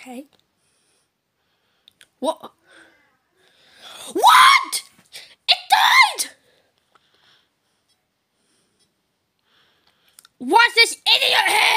Okay. What? What? It died! What's this idiot here?